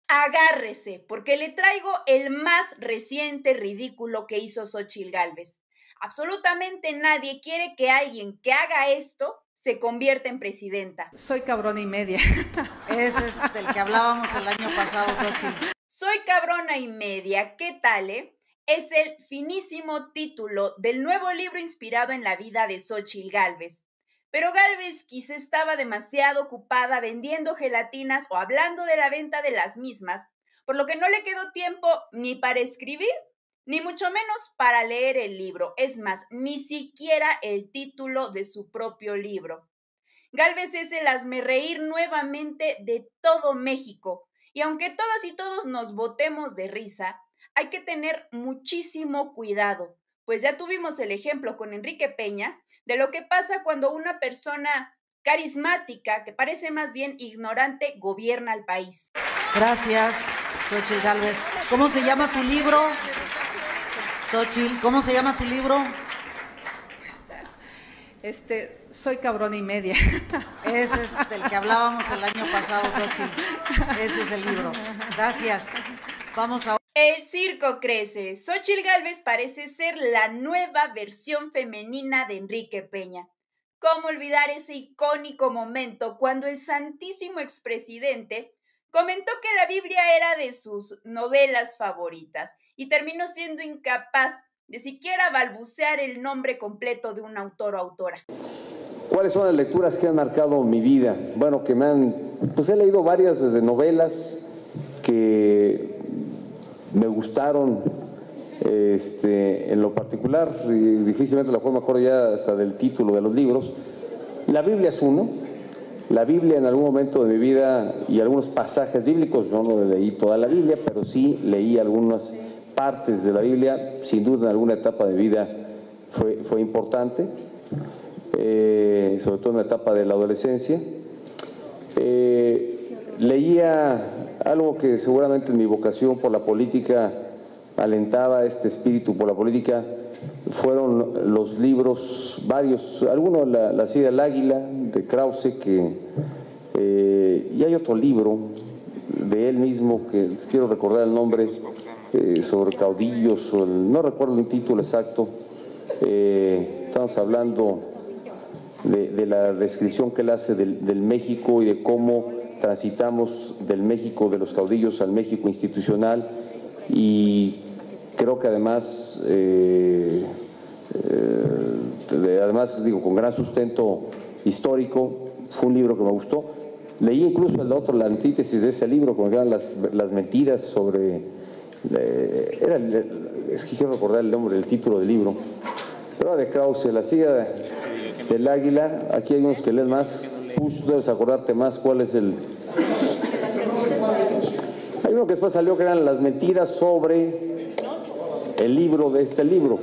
Agárrese, porque le traigo el más reciente ridículo que hizo Xóchitl Gálvez. Absolutamente nadie quiere que alguien que haga esto se convierta en presidenta. Soy cabrona y media. Ese es del que hablábamos el año pasado, Xóchitl. Soy cabrona y media, ¿qué tal, Es el finísimo título del nuevo libro inspirado en la vida de Xóchitl Gálvez. Pero Gálvez quizá estaba demasiado ocupada vendiendo gelatinas o hablando de la venta de las mismas, por lo que no le quedó tiempo ni para escribir, ni mucho menos para leer el libro. Es más, ni siquiera el título de su propio libro. Gálvez es el hazmerreír nuevamente de todo México, y aunque todas y todos nos botemos de risa, hay que tener muchísimo cuidado, pues ya tuvimos el ejemplo con Enrique Peña de lo que pasa cuando una persona carismática, que parece más bien ignorante, gobierna al país. Gracias, Xóchitl Gálvez. ¿Cómo se llama tu libro? Xóchitl, ¿cómo se llama tu libro? Soy cabrona y media. Ese es del que hablábamos el año pasado, Xóchitl. Ese es el libro. Gracias. Vamos a... El circo crece. Xóchitl Gálvez parece ser la nueva versión femenina de Enrique Peña. ¿Cómo olvidar ese icónico momento cuando el santísimo expresidente comentó que la Biblia era de sus novelas favoritas y terminó siendo incapaz de siquiera balbucear el nombre completo de un autor o autora? ¿Cuáles son las lecturas que han marcado mi vida? Bueno, que he leído varias desde novelas que me gustaron en lo particular, y difícilmente la forma mejor ya hasta del título de los libros. La Biblia es uno. La Biblia en algún momento de mi vida y algunos pasajes bíblicos, yo no leí toda la Biblia, pero sí leí algunas partes de la Biblia. Sin duda en alguna etapa de vida fue importante, sobre todo en la etapa de la adolescencia. Leía algo que seguramente en mi vocación por la política alentaba este espíritu por la política, fueron los libros varios, algunos la silla del águila de Krause, y hay otro libro de él mismo que quiero recordar el nombre, sobre caudillos, no recuerdo el título exacto. Estamos hablando de la descripción que él hace del México y de cómo transitamos del México de los caudillos al México institucional, y creo que además, con gran sustento histórico. Fue un libro que me gustó. Leí incluso el otro, la antítesis de ese libro, como eran las mentiras sobre... es que quiero recordar el nombre, el título del libro. Pero de Krause, la silla del águila. Aquí hay unos que leen más. Tú debes acordarte más cuál es el... Hay uno que después salió que eran las mentiras sobre el libro de este libro.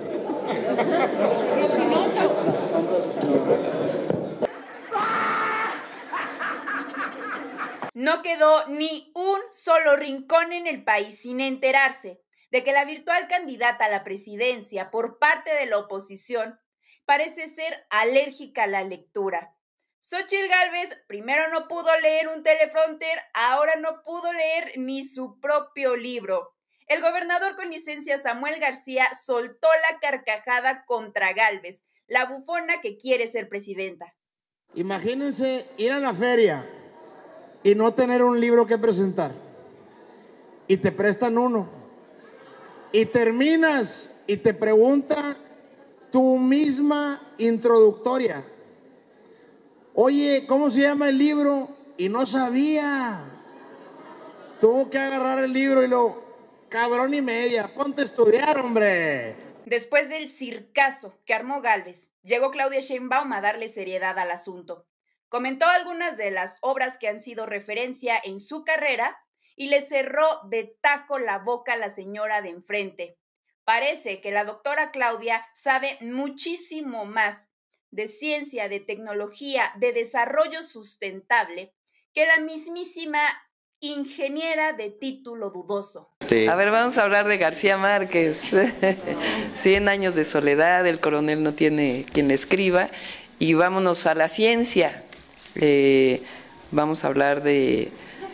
No quedó ni un solo rincón en el país sin enterarse de que la virtual candidata a la presidencia por parte de la oposición parece ser alérgica a la lectura. Xóchitl Gálvez primero no pudo leer un teleprompter, ahora no pudo leer ni su propio libro. El gobernador con licencia Samuel García soltó la carcajada contra Gálvez, la bufona que quiere ser presidenta. Imagínense ir a la feria y no tener un libro que presentar, y te prestan uno, y terminas y te pregunta tu misma introductoria: oye, ¿cómo se llama el libro? Y no sabía. Tuvo que agarrar el libro y lo... Cabrón y media, ponte a estudiar, hombre. Después del circazo que armó Gálvez, llegó Claudia Sheinbaum a darle seriedad al asunto. Comentó algunas de las obras que han sido referencia en su carrera y le cerró de tajo la boca a la señora de enfrente. Parece que la doctora Claudia sabe muchísimo más de ciencia, de tecnología, de desarrollo sustentable que la mismísima ingeniera de título dudoso. Sí. A ver, vamos a hablar de García Márquez. 100 años de soledad, el coronel no tiene quien le escriba, y vámonos a la ciencia. Vamos a hablar de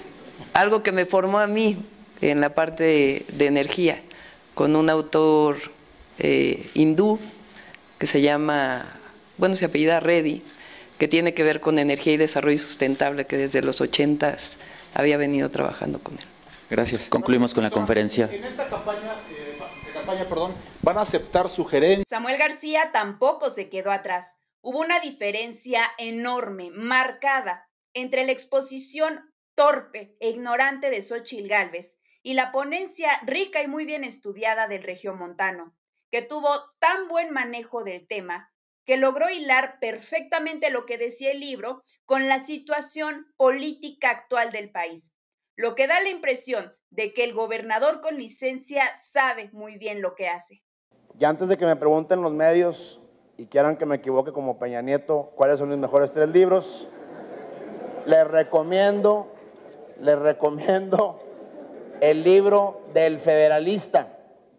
algo que me formó a mí en la parte de energía, con un autor hindú que se llama, bueno, se apellida Reddy, que tiene que ver con energía y desarrollo sustentable, que desde los 80s había venido trabajando con él. Gracias. Concluimos con la conferencia. En esta campaña, van a aceptar sugerencias. Samuel García tampoco se quedó atrás. Hubo una diferencia enorme, marcada, entre la exposición torpe e ignorante de Xóchitl Gálvez y la ponencia rica y muy bien estudiada del regiomontano, que tuvo tan buen manejo del tema que logró hilar perfectamente lo que decía el libro con la situación política actual del país, lo que da la impresión de que el gobernador con licencia sabe muy bien lo que hace. Y antes de que me pregunten los medios y quieran que me equivoque como Peña Nieto, ¿cuáles son mis mejores 3 libros? Les recomiendo el libro del Federalista,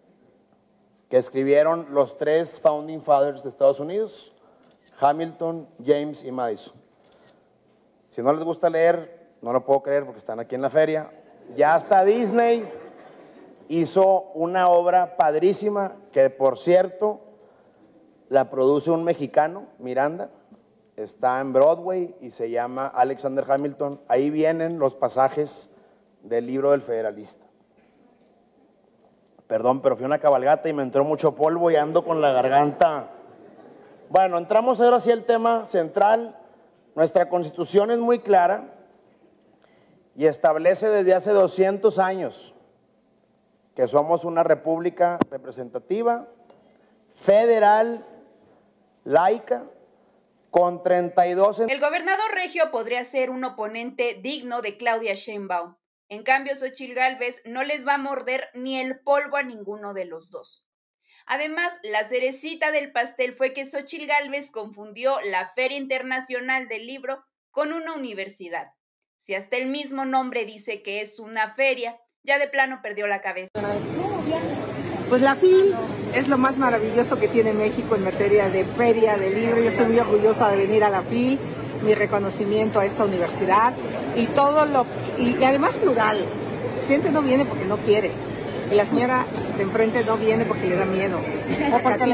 que escribieron los 3 Founding Fathers de Estados Unidos, Hamilton, James y Madison. Si no les gusta leer, no lo puedo creer porque están aquí en la feria. Ya hasta Disney hizo una obra padrísima que, por cierto, la produce un mexicano, Miranda. Está en Broadway y se llama Alexander Hamilton. Ahí vienen los pasajes del libro del Federalista. Perdón, pero fui a una cabalgata y me entró mucho polvo y ando con la garganta. Bueno, entramos ahora sí al tema central. Nuestra Constitución es muy clara y establece desde hace 200 años que somos una república representativa, federal, laica, con 32... El gobernador regio podría ser un oponente digno de Claudia Sheinbaum. En cambio, Xóchitl Gálvez no les va a morder ni el polvo a ninguno de los dos. Además, la cerecita del pastel fue que Xóchitl Gálvez confundió la Feria Internacional del Libro con una universidad. Si hasta el mismo nombre dice que es una feria, ya de plano perdió la cabeza. Pues la FIL es lo más maravilloso que tiene México en materia de feria, de libro. Yo estoy muy orgullosa de venir a la FIL, mi reconocimiento a esta universidad y todo lo... Y además plural. El presidente no viene porque no quiere. Y la señora de enfrente no viene porque le da miedo. O porque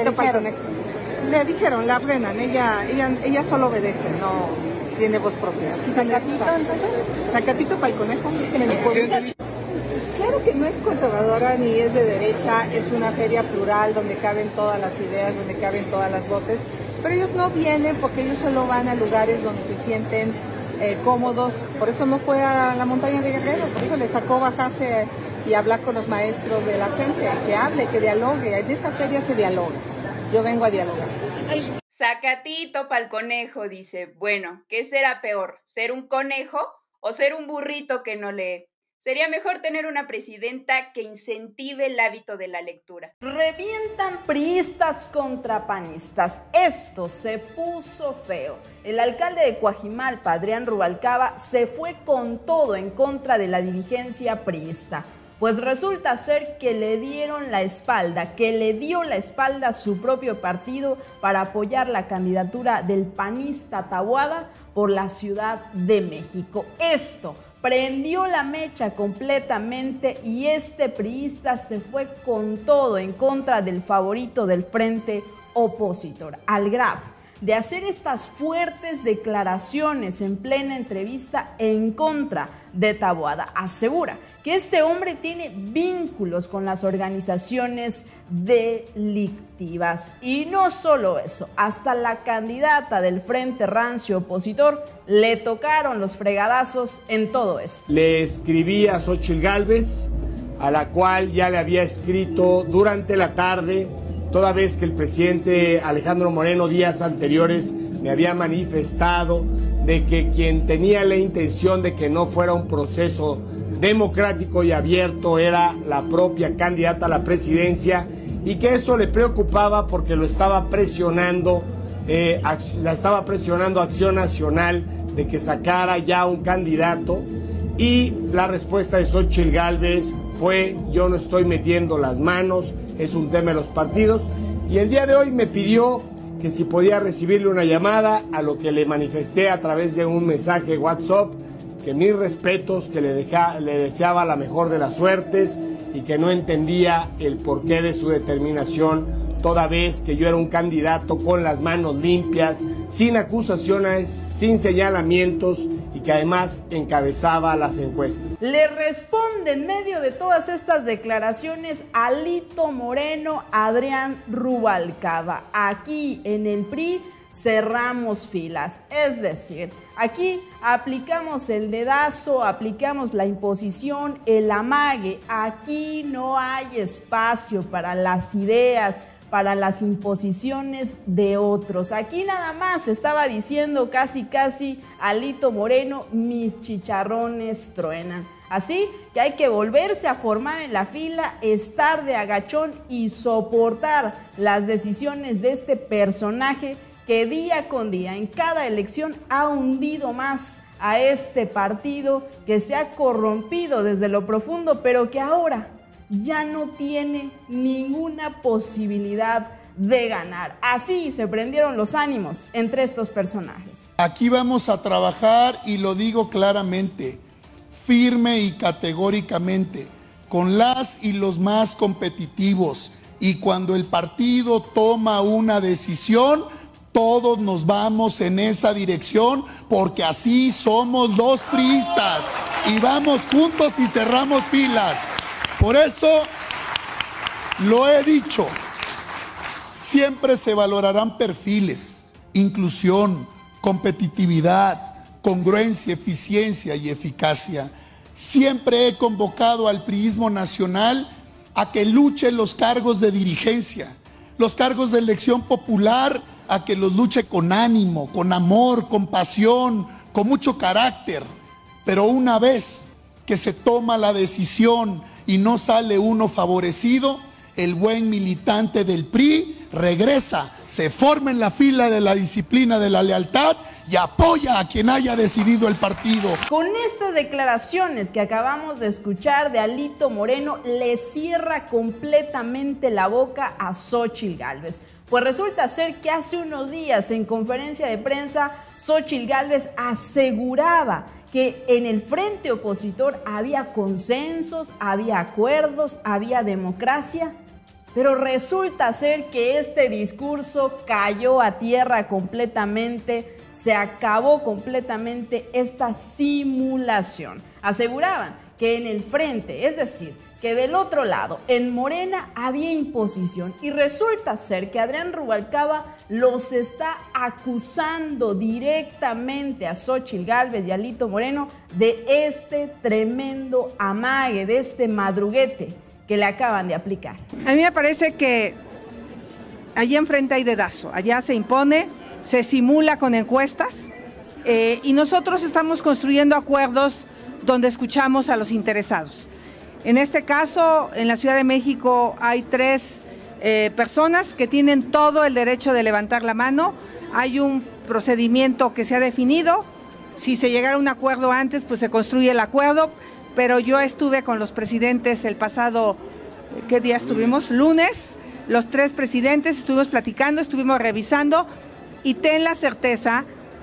le dijeron, la frenan, ella solo obedece, no tiene voz propia. ¿Zacatito entonces? Zacatito para el conejo. Claro que no es conservadora ni es de derecha, es una feria plural donde caben todas las ideas, donde caben todas las voces, pero ellos no vienen porque ellos solo van a lugares donde se sienten cómodos. Por eso no fue a la montaña de Guerrero, por eso le sacó bajarse y hablar con los maestros de la gente, que hable, que dialogue. En esta feria se dialoga, yo vengo a dialogar. Zacatito pa'l conejo, dice. Bueno, ¿qué será peor? ¿Ser un conejo o ser un burrito que no lee? Sería mejor tener una presidenta que incentive el hábito de la lectura. Revientan priistas contra panistas. Esto se puso feo. El alcalde de Coajimalpa, Adrián Rubalcaba, se fue con todo en contra de la dirigencia priista. Pues resulta ser que le dieron la espalda, que le dio la espalda a su propio partido para apoyar la candidatura del panista Taboada por la Ciudad de México. Esto prendió la mecha completamente y este priista se fue con todo en contra del favorito del frente opositor, al grado de hacer estas fuertes declaraciones en plena entrevista en contra de Taboada. Asegura que este hombre tiene vínculos con las organizaciones delictivas. Y no solo eso, hasta la candidata del Frente Rancio opositor le tocaron los fregadazos en todo esto. Le escribí a Xóchitl Gálvez, a la cual ya le había escrito durante la tarde, toda vez que el presidente Alejandro Moreno días anteriores me había manifestado de que quien tenía la intención de que no fuera un proceso democrático y abierto era la propia candidata a la presidencia y que eso le preocupaba porque lo estaba presionando, la estaba presionando Acción Nacional de que sacara ya un candidato, y la respuesta de Xóchitl Gálvez fue: yo no estoy metiendo las manos, es un tema de los partidos. Y el día de hoy me pidió que si podía recibirle una llamada, a lo que le manifesté a través de un mensaje WhatsApp que mis respetos, que le deseaba la mejor de las suertes y que no entendía el porqué de su determinación, toda vez que yo era un candidato con las manos limpias, sin acusaciones, sin señalamientos y que además encabezaba las encuestas. Le responde en medio de todas estas declaraciones Alito Moreno, Adrián Rubalcaba. Aquí en el PRI cerramos filas, es decir, aquí aplicamos el dedazo, aplicamos la imposición, el amague. Aquí no hay espacio para las ideas, para las imposiciones de otros. Aquí nada más estaba diciendo casi Alito Moreno, mis chicharrones truenan. Así que hay que volverse a formar en la fila, estar de agachón y soportar las decisiones de este personaje que día con día, en cada elección, ha hundido más a este partido que se ha corrompido desde lo profundo, pero que ahora ya no tiene ninguna posibilidad de ganar. Así se prendieron los ánimos entre estos personajes. Aquí vamos a trabajar, y lo digo claramente, firme y categóricamente, con las y los más competitivos. Y cuando el partido toma una decisión, todos nos vamos en esa dirección, porque así somos los priistas. Y vamos juntos y cerramos filas. Por eso, lo he dicho, siempre se valorarán perfiles, inclusión, competitividad, congruencia, eficiencia y eficacia. Siempre he convocado al priismo nacional a que luche los cargos de dirigencia, los cargos de elección popular, a que los luche con ánimo, con amor, con pasión, con mucho carácter. Pero una vez que se toma la decisión y no sale uno favorecido, el buen militante del PRI regresa, se forma en la fila de la disciplina de la lealtad y apoya a quien haya decidido el partido. Con estas declaraciones que acabamos de escuchar de Alito Moreno, le cierra completamente la boca a Xóchitl Gálvez. Pues resulta ser que hace unos días en conferencia de prensa, Xóchitl Gálvez aseguraba que en el frente opositor había consensos, había acuerdos, había democracia, pero resulta ser que este discurso cayó a tierra completamente, se acabó completamente esta simulación. Aseguraban que en el frente, es decir, que del otro lado, en Morena, había imposición, y resulta ser que Adrián Rubalcaba los está acusando directamente a Xóchitl Gálvez y Alito Moreno de este tremendo amague, de este madruguete que le acaban de aplicar. A mí me parece que allí enfrente hay dedazo, allá se impone, se simula con encuestas, y nosotros estamos construyendo acuerdos donde escuchamos a los interesados. En este caso, en la Ciudad de México hay 3 personas que tienen todo el derecho de levantar la mano. Hay un procedimiento que se ha definido. Si se llegara a un acuerdo antes, pues se construye el acuerdo. Pero yo estuve con los presidentes el pasado, ¿qué día estuvimos? Lunes. Los 3 presidentes estuvimos platicando, estuvimos revisando, y ten la certeza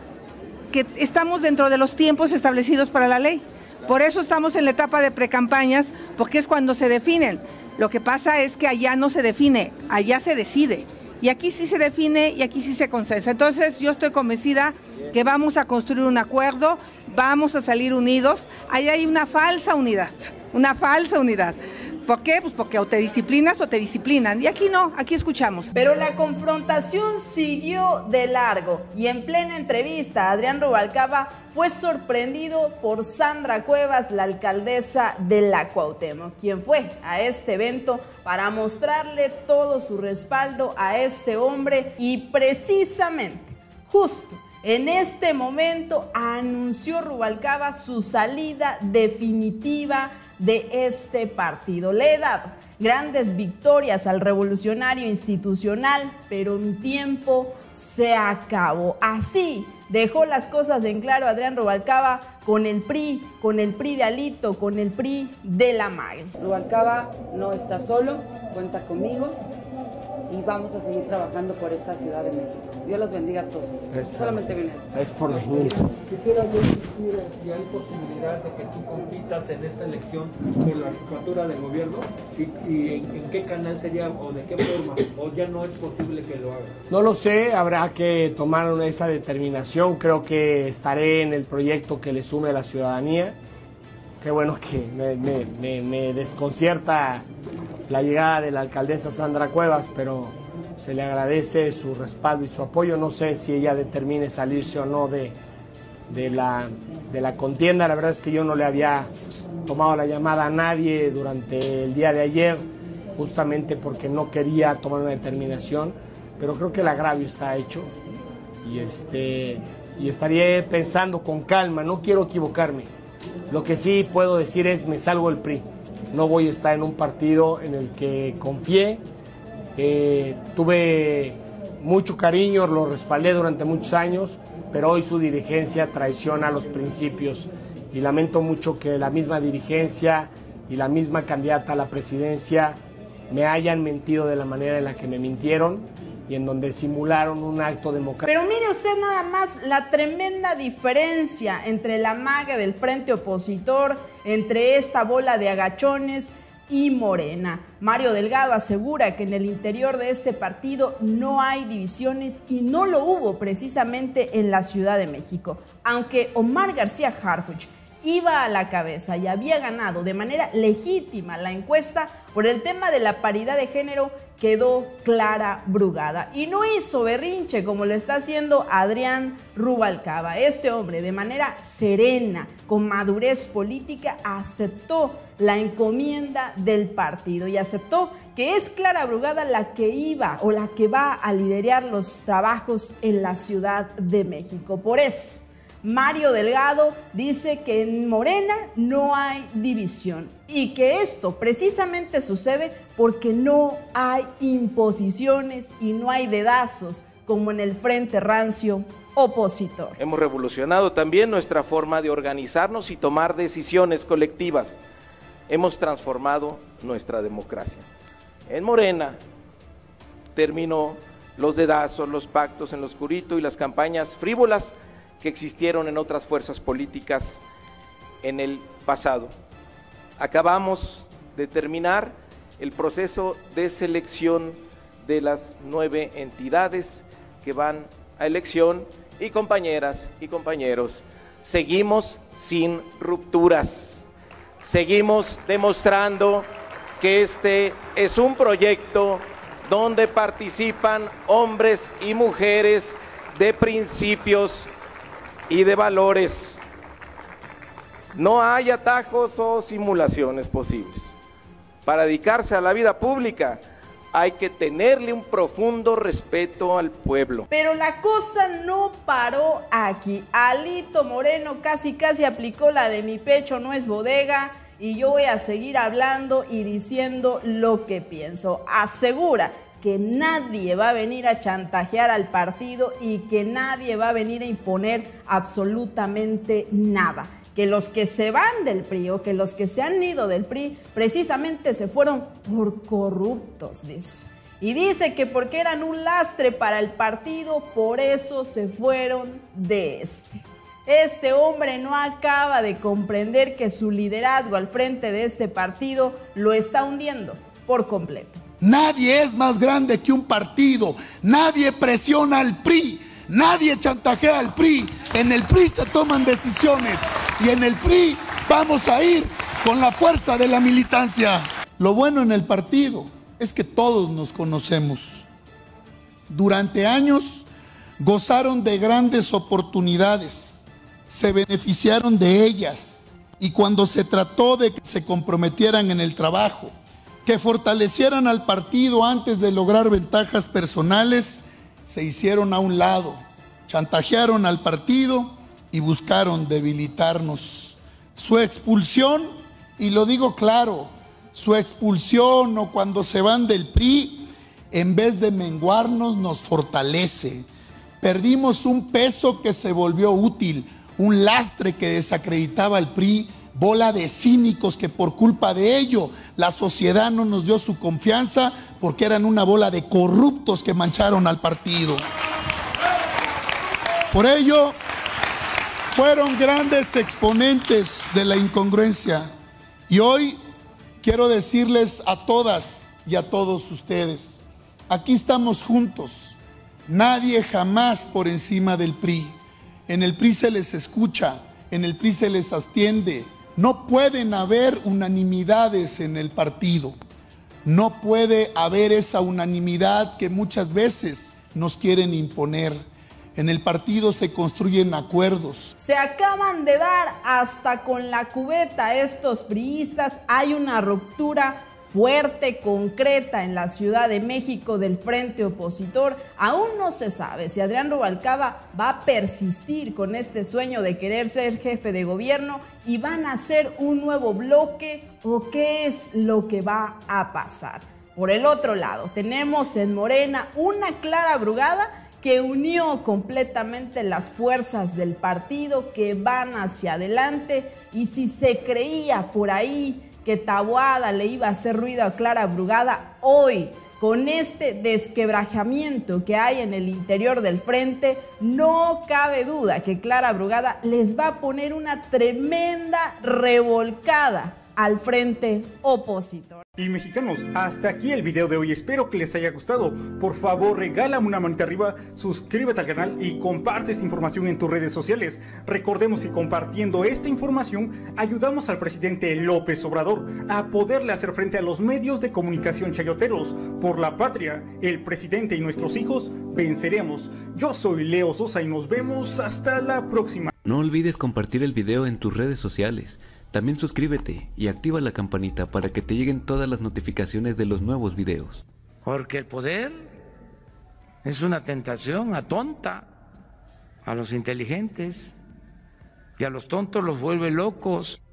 que estamos dentro de los tiempos establecidos para la ley. Por eso estamos en la etapa de precampañas, porque es cuando se definen. Lo que pasa es que allá no se define, allá se decide. Y aquí sí se define y aquí sí se consensa. Entonces yo estoy convencida que vamos a construir un acuerdo, vamos a salir unidos. Ahí hay una falsa unidad, una falsa unidad. ¿Por qué? Pues porque o te disciplinas o te disciplinan. Y aquí no, aquí escuchamos. Pero la confrontación siguió de largo, y en plena entrevista Adrián Rubalcaba fue sorprendido por Sandra Cuevas, la alcaldesa de la Cuauhtémoc, quien fue a este evento para mostrarle todo su respaldo a este hombre, y precisamente, justo en este momento, anunció Rubalcaba su salida definitiva de este partido. Le he dado grandes victorias al revolucionario institucional, pero mi tiempo se acabó. Así dejó las cosas en claro Adrián Rubalcaba con el PRI de Alito, con el PRI de la MAG. Rubalcaba no está solo, cuenta conmigo. y vamos a seguir trabajando por esta Ciudad de México. Dios los bendiga a todos. Solamente vine a eso. Es por venir. Quisiera yo insistir en si hay posibilidad de que tú compitas en esta elección por la jefatura del gobierno y en qué canal sería o de qué forma, o ya no es posible que lo hagas. No lo sé, habrá que tomar esa determinación. Creo que estaré en el proyecto que le sume a la ciudadanía. Qué bueno que me desconcierta la llegada de la alcaldesa Sandra Cuevas, pero se le agradece su respaldo y su apoyo. No sé si ella determine salirse o no de la contienda. La verdad es que yo no le había tomado la llamada a nadie durante el día de ayer, justamente porque no quería tomar una determinación, pero creo que el agravio está hecho y estaría pensando con calma, no quiero equivocarme. Lo que sí puedo decir es, me salgo del PRI. No voy a estar en un partido en el que confié. Tuve mucho cariño, lo respaldé durante muchos años, pero hoy su dirigencia traiciona los principios. Y lamento mucho que la misma dirigencia y la misma candidata a la presidencia me hayan mentido de la manera en la que me mintieron y en donde simularon un acto democrático. Pero mire usted nada más la tremenda diferencia entre la maga del frente opositor, entre esta bola de agachones y Morena. Mario Delgado asegura que en el interior de este partido no hay divisiones y no lo hubo precisamente en la Ciudad de México. Aunque Omar García Harfuch iba a la cabeza y había ganado de manera legítima la encuesta por el tema de la paridad de género, quedó Clara Brugada y no hizo berrinche como lo está haciendo Adrián Rubalcaba. Este hombre de manera serena, con madurez política, aceptó la encomienda del partido y aceptó que es Clara Brugada la que iba o la que va a liderar los trabajos en la Ciudad de México. Por eso Mario Delgado dice que en Morena no hay división y que esto precisamente sucede porque no hay imposiciones y no hay dedazos como en el Frente Rancio opositor. Hemos revolucionado también nuestra forma de organizarnos y tomar decisiones colectivas. Hemos transformado nuestra democracia. En Morena terminó los dedazos, los pactos en lo oscurito y las campañas frívolas que existieron en otras fuerzas políticas en el pasado. Acabamos de terminar el proceso de selección de las 9 entidades que van a elección y compañeras y compañeros, seguimos sin rupturas, seguimos demostrando que este es un proyecto donde participan hombres y mujeres de principios y de valores. No hay atajos o simulaciones posibles. Para dedicarse a la vida pública hay que tenerle un profundo respeto al pueblo. Pero la cosa no paró aquí. Alito Moreno casi aplicó la de mi pecho no es bodega y yo voy a seguir hablando y diciendo lo que pienso. Asegura que nadie va a venir a chantajear al partido y que nadie va a venir a imponer absolutamente nada. Que los que se van del PRI o que los que se han ido del PRI precisamente se fueron por corruptos, dice. Y dice que porque eran un lastre para el partido, por eso se fueron de este. Este hombre no acaba de comprender que su liderazgo al frente de este partido lo está hundiendo por completo. Nadie es más grande que un partido, nadie presiona al PRI, nadie chantajea al PRI. En el PRI se toman decisiones y en el PRI vamos a ir con la fuerza de la militancia. Lo bueno en el partido es que todos nos conocemos. Durante años gozaron de grandes oportunidades, se beneficiaron de ellas y cuando se trató de que se comprometieran en el trabajo, que fortalecieran al partido antes de lograr ventajas personales, se hicieron a un lado, chantajearon al partido y buscaron debilitarnos. Su expulsión, y lo digo claro, su expulsión o cuando se van del PRI, en vez de menguarnos, nos fortalece. Perdimos un peso que se volvió útil, un lastre que desacreditaba al PRI, bola de cínicos que por culpa de ello la sociedad no nos dio su confianza, porque eran una bola de corruptos que mancharon al partido. Por ello, fueron grandes exponentes de la incongruencia. Y hoy quiero decirles a todas y a todos ustedes, aquí estamos juntos, nadie jamás por encima del PRI. En el PRI se les escucha, en el PRI se les atiende. No pueden haber unanimidades en el partido. No puede haber esa unanimidad que muchas veces nos quieren imponer. En el partido se construyen acuerdos. Se acaban de dar hasta con la cubeta estos priistas. Hay una ruptura fuerte, concreta en la Ciudad de México del frente opositor. Aún no se sabe si Adrián Rubalcaba va a persistir con este sueño de querer ser jefe de gobierno y van a hacer un nuevo bloque o qué es lo que va a pasar. Por el otro lado, tenemos en Morena una Clara Brugada que unió completamente las fuerzas del partido, que van hacia adelante, y si se creía por ahí que Taboada le iba a hacer ruido a Clara Brugada, hoy, con este desquebrajamiento que hay en el interior del frente, no cabe duda que Clara Brugada les va a poner una tremenda revolcada al frente opositor. Y mexicanos, hasta aquí el video de hoy, espero que les haya gustado. Por favor, regálame una manita arriba, suscríbete al canal y comparte esta información en tus redes sociales. Recordemos que compartiendo esta información ayudamos al presidente López Obrador a poderle hacer frente a los medios de comunicación chayoteros. Por la patria, el presidente y nuestros hijos venceremos. Yo soy Leo Sosa y nos vemos hasta la próxima. No olvides compartir el video en tus redes sociales. También suscríbete y activa la campanita para que te lleguen todas las notificaciones de los nuevos videos. Porque el poder es una tentación atonta a los inteligentes y a los tontos los vuelve locos.